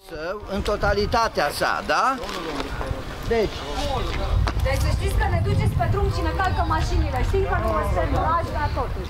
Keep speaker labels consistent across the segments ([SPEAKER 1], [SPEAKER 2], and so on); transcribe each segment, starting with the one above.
[SPEAKER 1] În totalitatea sa, da? Deci
[SPEAKER 2] să știți că ne duceți pe drum și ne calcă mașinile. Știți că nu mă semnaj, dar totuși.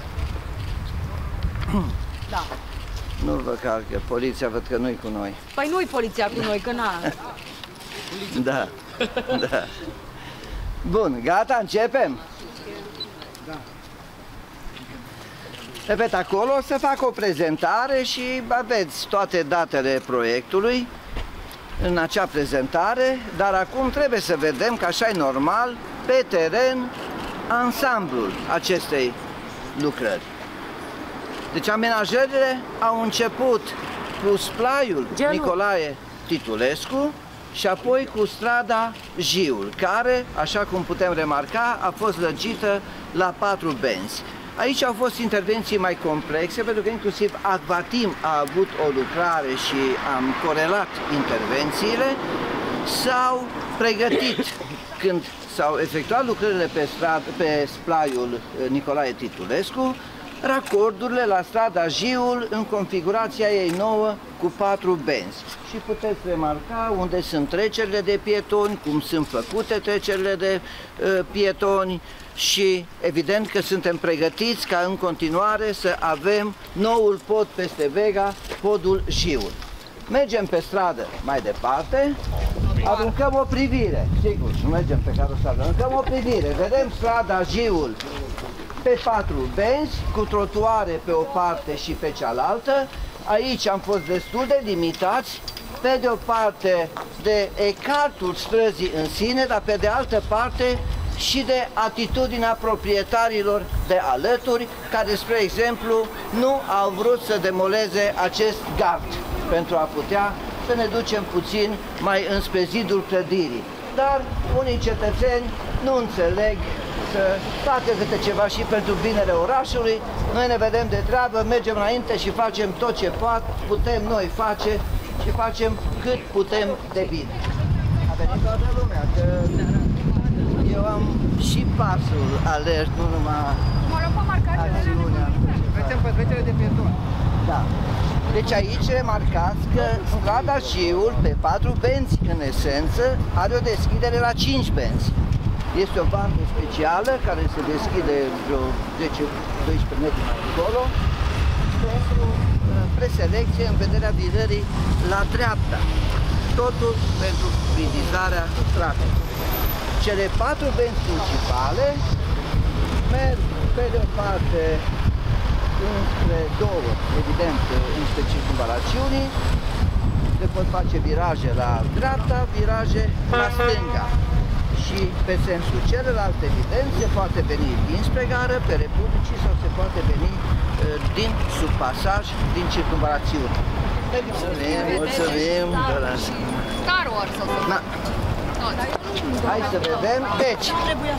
[SPEAKER 2] Da.
[SPEAKER 1] nu vă calcă, poliția văd că nu-i cu noi.
[SPEAKER 2] Păi nu-i poliția cu noi, că n-a.
[SPEAKER 1] Da, da. Bun, gata, începem? Da. Repet, acolo o să fac o prezentare și aveți toate datele proiectului în acea prezentare, dar acum trebuie să vedem, că așa e normal, pe teren, ansamblul acestei lucrări. Deci amenajările au început cu splaiul Nicolae Titulescu și apoi cu strada Jiul, care, așa cum putem remarca, a fost lăgită la 4 benzi. Aici au fost intervenții mai complexe, pentru că inclusiv Acvatim a avut o lucrare și am corelat intervențiile. S-au pregătit când s-au efectuat lucrările pe splaiul Nicolae Titulescu, racordurile la strada Jiul în configurația ei nouă cu 4 benzi. Și puteți remarca unde sunt trecerile de pietoni, cum sunt făcute trecerile de pietoni și evident că suntem pregătiți ca în continuare să avem noul pod peste Vega, podul Jiul. Mergem pe stradă mai departe, aruncăm o privire, sigur, nu mergem pe carosară, aruncăm o privire, vedem strada Jiul pe 4 benzi, cu trotuare pe o parte și pe cealaltă. Aici am fost destul de limitați, pe de o parte de ecartul străzii în sine, dar pe de altă parte și de atitudinea proprietarilor de alături, care, spre exemplu, nu au vrut să demoleze acest gard pentru a putea să ne ducem puțin mai înspre zidul clădirii. Dar unii cetățeni nu înțeleg să facă câte ceva și pentru binele orașului. Noi ne vedem de treabă, mergem înainte și facem tot ce putem noi face și facem cât putem de bine. A venit toată lumea, că eu am și pasul alert, nu numai acțiunea.
[SPEAKER 3] Trecem pe trecerea de pietoni.
[SPEAKER 1] Da. Deci aici remarcați că strada Jiul, pe 4 benzi, în esență, are o deschidere la 5 benzi. Este o bandă specială care se deschide vreo 10-12 metri mai încolo pentru preselecție în vederea virării la dreapta. Totul pentru fluidizarea traficului. Cele 4 benzi principale merg pe de o parte înspre două, evident, înspre circumvalațiunii. Se pot face viraje la dreapta, viraje la stânga. Și pe sensul celălalt, evident, se poate veni dinspre gară, pe Republicii, sau se poate veni din sub pasaj, din circumvalațiune. Mulțumim!
[SPEAKER 2] Star Wars sau să...
[SPEAKER 1] Hai să vedem. Deci,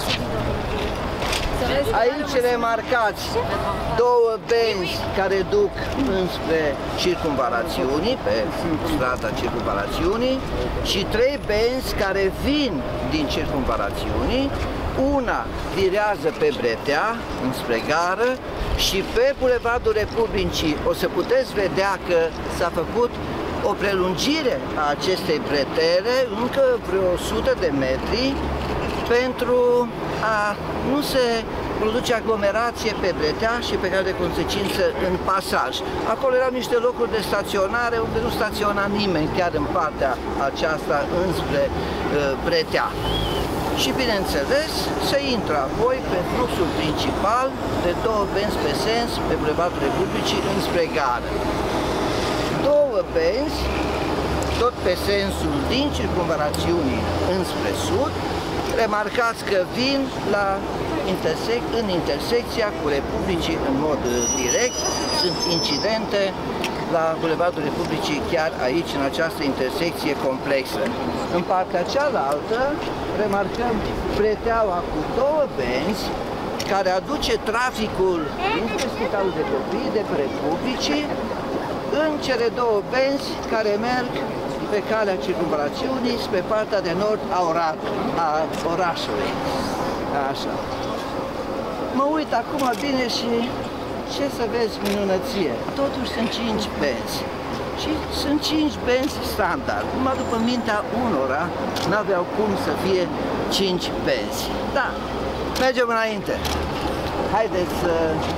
[SPEAKER 1] aici remarcați 2 benzi care duc înspre circumvalațiunii, pe strada circumvalațiunii, și 3 benzi care vin din circumvalațiunii. Una virează pe Bretea, înspre gară, și pe Bulevardul Republicii o să puteți vedea că s-a făcut o prelungire a acestei bretele, încă vreo 100 de metri, pentru a nu se produce aglomerație pe Bretea și pe care de consecință în pasaj. Acolo erau niște locuri de staționare unde nu staționa nimeni chiar în partea aceasta înspre Bretea. Și bineînțeles se intră apoi pe fluxul principal de 2 benzi pe sens pe Bulevardul Republicii înspre gară. 2 benzi tot pe sensul din circumvalațiunii înspre sud. Remarcați că vin în intersecția cu Republicii în mod direct. Sunt incidente la Bulevardul Republicii chiar aici, în această intersecție complexă. În partea cealaltă remarcăm Breteaua cu 2 benzi care aduce traficul dinspre Spitalul de Copii de pe Republicii în cele 2 benzi care merg pe calea circumvalațiunii spre partea de nord a orașului. Așa. Mă uit acum bine și ce să vezi minunăție. Totuși sunt 5 benzi. Și sunt 5 benzi standard. Numai după mintea unora n-aveau cum să fie 5 benzi. Da, mergem înainte. Haideți să...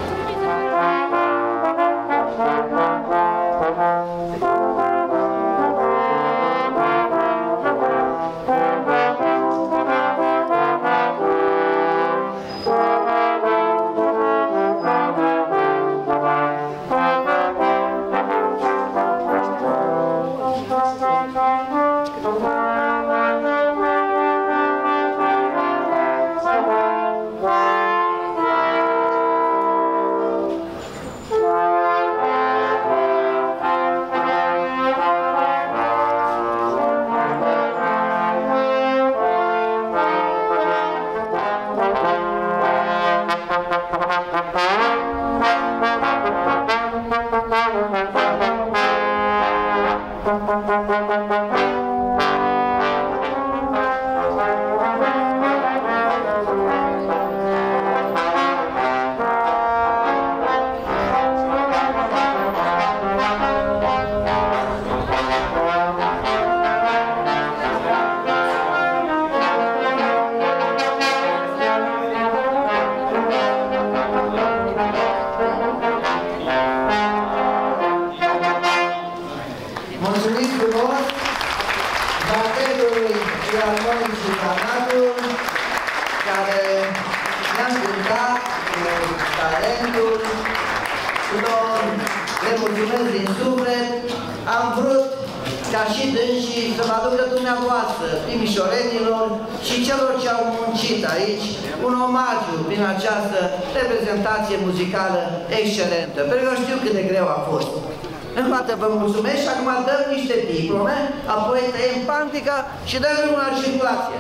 [SPEAKER 1] Muzicală excelentă, pentru că știu cât de greu a fost. Încă o dată vă mulțumesc și acum dăm niște diplome, apoi tăiem pantica și dăm drumul la circulație.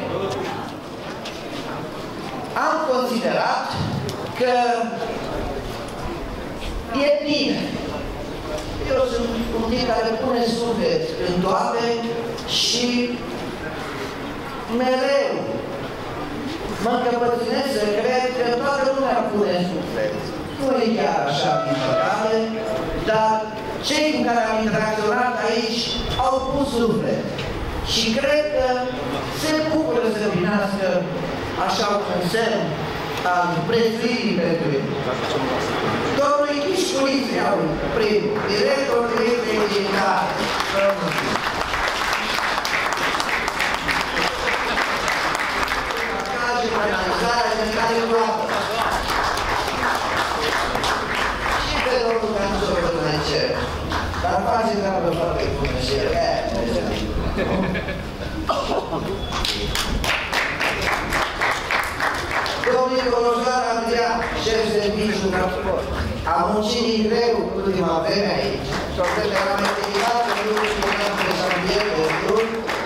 [SPEAKER 1] Am considerat că e bine. Eu sunt un tip care pune suflet în toate și mereu mă încăpățânesc să cred că toată lumea pune suflet. Nu e chiar așa, din păcate, dar cei cu care am interacționat aici au pus suflet. Și cred că se bucură să primească așa un semn al prețuirii pentru ei. Domnul Chișculițe, primul, director direcției digitale. Analizarea centrală luată. Și pe domnul Canțor Bănăcer. Dar face treabă foarte bună și el. Domnul Coloșar Andreea, șef serviciu transport. Am muncit din greu ultima vreme aici. Și-o vreme eram echilibrat în lucruri spuneam pe șantier de lucruri.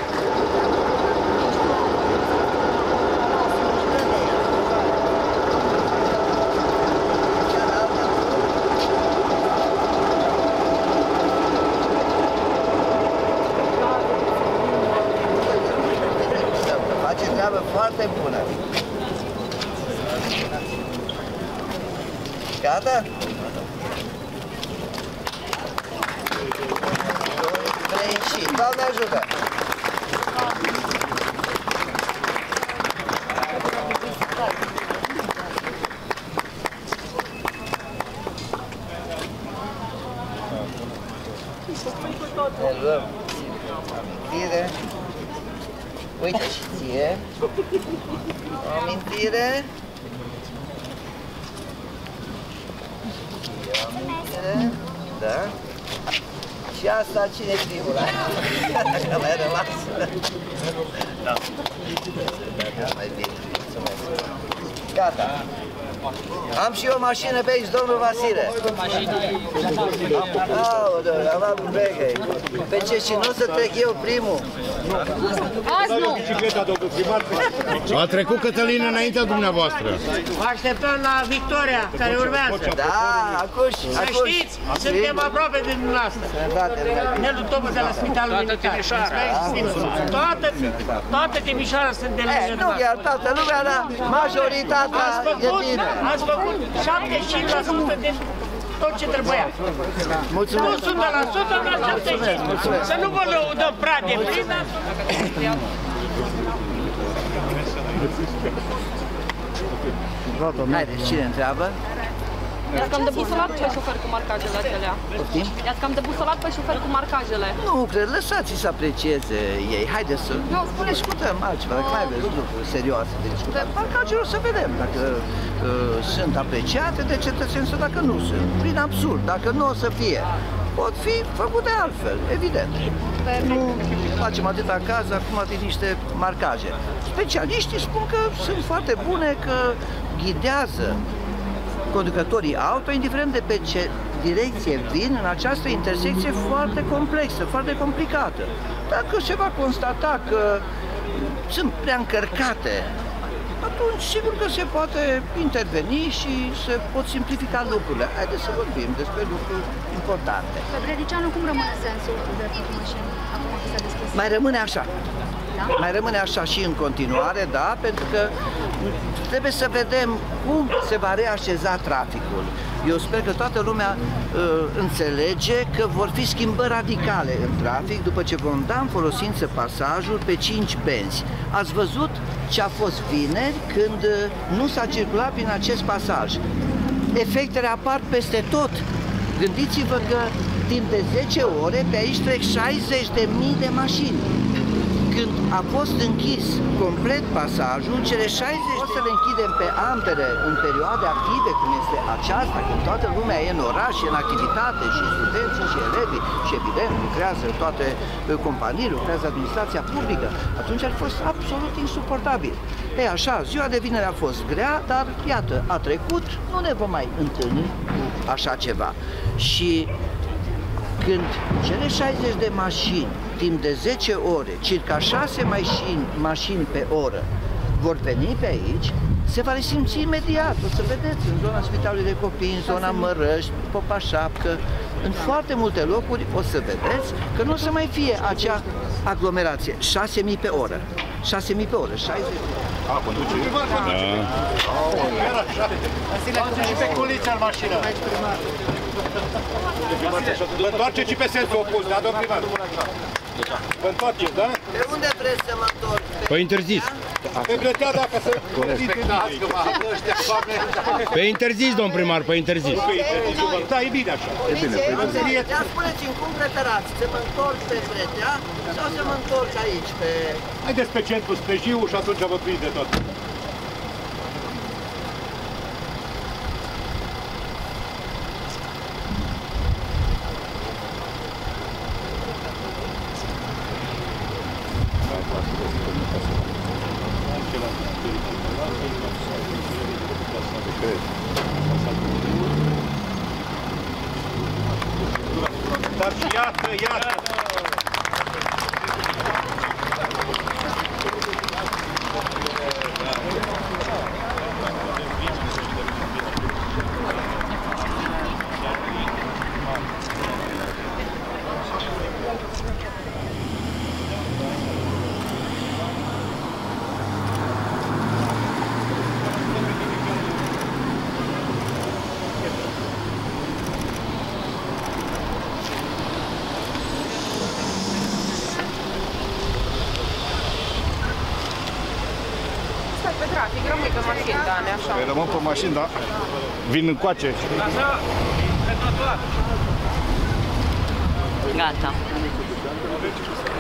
[SPEAKER 1] Foarte bună. Gata? 2, 3 și Doamne ajută! Ne luăm amintire. Uite și ție. O amintire. O amintire. Da. Și asta cine primul? Dacă mai rămas. Da. Mai bine. Mulțumesc. Gata. Am și eu o mașină pe aici, domnul Vasile. Aoleu, am luat un beghe. Pe ce, și nu să trec eu primul?
[SPEAKER 2] Azi nu!
[SPEAKER 4] A trecut Cătălin înaintea dumneavoastră.
[SPEAKER 5] Vă așteptăm la victoria care urmează.
[SPEAKER 1] Da, acuși.
[SPEAKER 5] Să știți, suntem aproape de dumneavoastră. Nelu Topă de la Spitalul Militar. Toată Timișoara sunt de lângă dumneavoastră.
[SPEAKER 1] Nu chiar toată lumea, dar majoritatea e bine.
[SPEAKER 5] Ați făcut 75% din tot ce trebuia.
[SPEAKER 1] Mulțumesc!
[SPEAKER 5] Nu 100%, la 75%. Să nu vă lăudăm prea de plin.
[SPEAKER 1] Haideți, cine întreabă?
[SPEAKER 6] I-ați cam debusolat pe șofer cu marcajele acelea.
[SPEAKER 1] Poftim?
[SPEAKER 6] I-ați cam debusolat pe șofer cu marcajele.
[SPEAKER 1] Nu, cred, lăsați-i să aprecieze ei. Haideți să discutăm altceva, dacă mai aveți lucruri serioase de discutat. Marcajele o să vedem dacă sunt apreciate de cetățeni sau dacă nu sunt. Prin absurd, dacă nu o să fie, pot fi făcute altfel, evident. Nu facem atâta caz acum de niște marcaje. Specialiștii spun că sunt foarte bune, că ghidează conducătorii auto, indiferent de pe ce direcție vin în această intersecție foarte complexă, foarte complicată. Dacă se va constata că sunt prea încărcate, atunci sigur că se poate interveni și se pot simplifica lucrurile. Haideți să vorbim despre lucruri importante.
[SPEAKER 2] Pe Brădicianu cum rămâne sensul de mașini acum că s-a deschis?
[SPEAKER 1] Mai rămâne așa.
[SPEAKER 2] Da?
[SPEAKER 1] Mai rămâne așa și în continuare, da, pentru că trebuie să vedem cum se va reașeza traficul. Eu sper că toată lumea înțelege că vor fi schimbări radicale în trafic după ce vom da în folosință pasajul pe 5 benzi. Ați văzut ce a fost vineri când nu s-a circulat prin acest pasaj. Efectele apar peste tot. Gândiți-vă că timp de 10 ore pe aici trec 60.000 de mașini. Când a fost închis complet pasajul, cele 60 o să le închidem pe ambele în perioade active, cum este aceasta, când toată lumea e în oraș, e în activitate, și studenții, și elevii, și evident lucrează toate companiile, lucrează administrația publică. Atunci ar fost absolut insuportabil. Ei, așa, ziua de vineri a fost grea, dar iată, a trecut, nu ne vom mai întâlni cu așa ceva. Și când cele 60 de mașini, timp de 10 ore, circa 6 mașini pe oră, vor veni pe aici, se va resimți imediat. O să vedeți în zona Spitalului de Copii, în zona Mărăști, Popa Șapcă, în foarte multe locuri o să vedeți că nu o să mai fie acea aglomerație. 6.000 pe oră. 6.000 pe oră, 60.
[SPEAKER 4] A, conduce?
[SPEAKER 5] Da. Și pe culița în mașină.
[SPEAKER 4] Vă întoarceți și pe sensul opus, da, domn primar? Vă întoarceți, da?
[SPEAKER 1] Pe unde vreți să mă întorc?
[SPEAKER 4] Pe interzis. Pe Brătea, dacă se... Pe interzis, domn primar, pe interzis.
[SPEAKER 5] Da, e bine așa.
[SPEAKER 1] E bine. Ia spuneți-mi cum preferați, să mă întorc pe Brătea sau să mă întorc aici, pe...
[SPEAKER 4] Haideți pe centru, spre Jiu și atunci vă prinde tot.
[SPEAKER 5] Dar și iată!
[SPEAKER 6] Pe trafic, rămâi pe mașini, Dane, așa.
[SPEAKER 4] Păi rămân pe mașini, da? Vin încoace.
[SPEAKER 6] Gata.